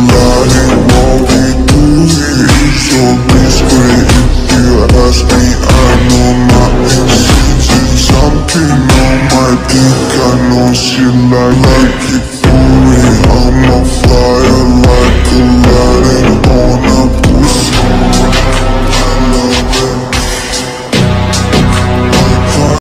like what we do is so discreet. If you ask me, I know nothing. Something on my dick, I know she like it.